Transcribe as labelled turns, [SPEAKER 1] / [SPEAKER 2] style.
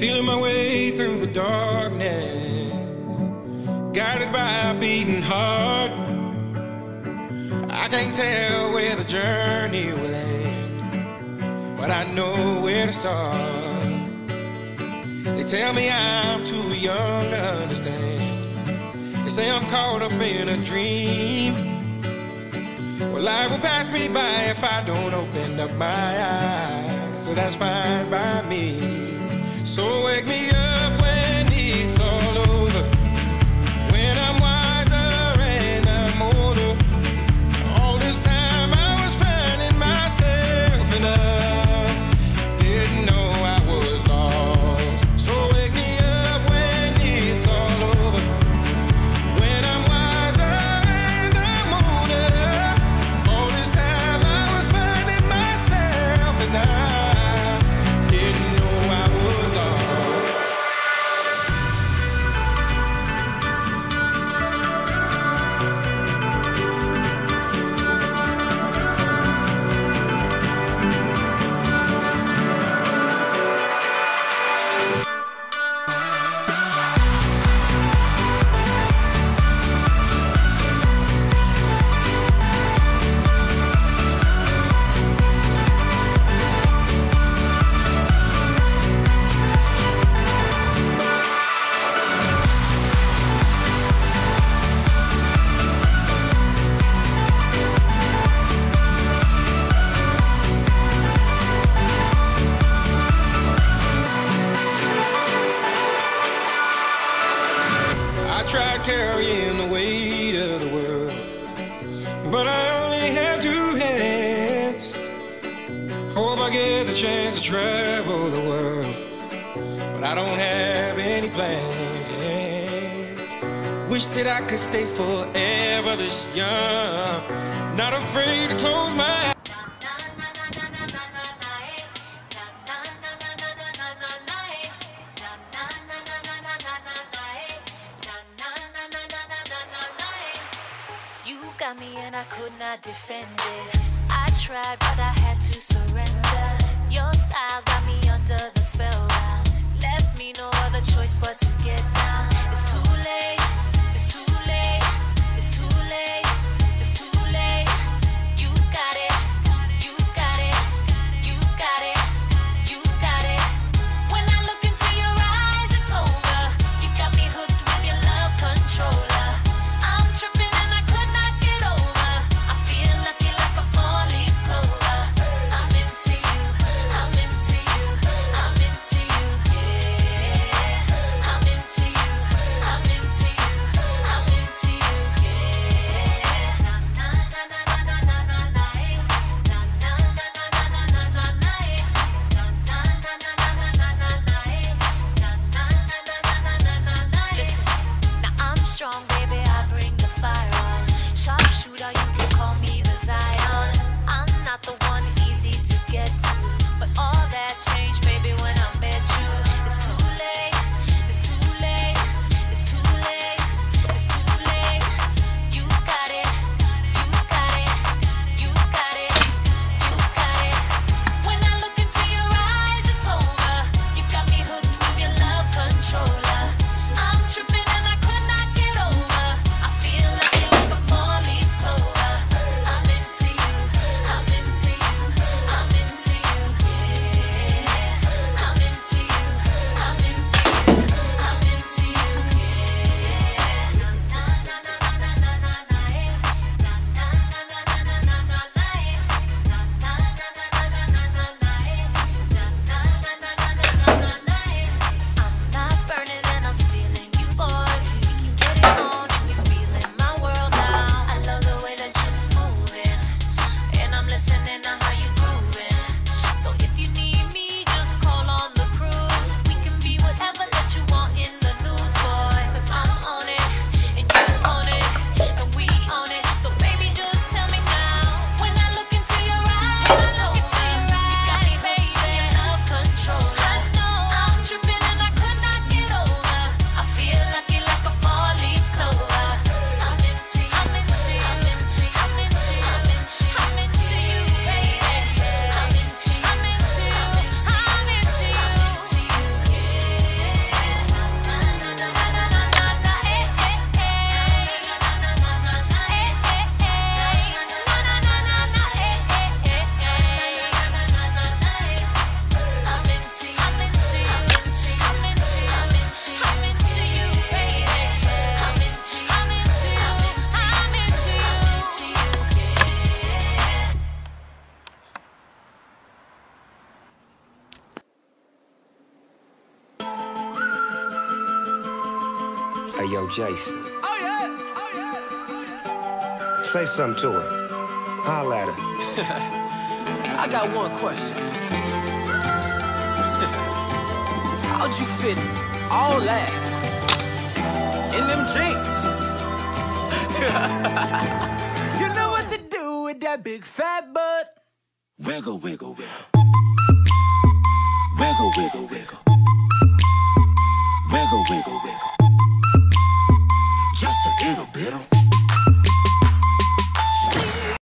[SPEAKER 1] Feeling my way through the darkness, guided by a beating heart. I can't tell where the journey will end, but I know where to start. They tell me I'm too young to understand. They say I'm caught up in a dream. Well, life will pass me by if I don't open up my eyes. So that's fine by me. So wake me up when it's all over, when I'm wiser and I'm older. All this time I was finding myself and I didn't know I was lost. So wake me up when it's all over, when I'm wiser and I'm older. All this time I was finding myself and I didn't know I was lost. I tried carrying the weight of the world, but I only have two hands. Hope I get the chance to travel the world, but I don't have any plans. Wish that I could stay forever this young, not afraid to close my eyes.
[SPEAKER 2] You got me and I could not defend it. I tried but I had to surrender. Your style got me under the spell now. Left me no other choice but to get down. It's too late, it's too late, it's too late, it's too late. You got it, you got it, you got it, you got it. When I look into your eyes, it's over. You got me hooked with your love controller. I'm tripping and I could not get over. I feel lucky like a four-leaf clover. I'm into you, I'm into you, I'm into you, yeah. I'm into you, I'm into you.
[SPEAKER 3] yo, Jason.
[SPEAKER 1] Oh yeah, oh yeah.
[SPEAKER 3] Say something to her. Holla at her.
[SPEAKER 1] I got one question. How'd you fit all that in them jeans? You know what to do with that big fat butt. Wiggle, wiggle, wiggle. Wiggle, wiggle, wiggle. Wiggle, wiggle, wiggle. Just a little bit of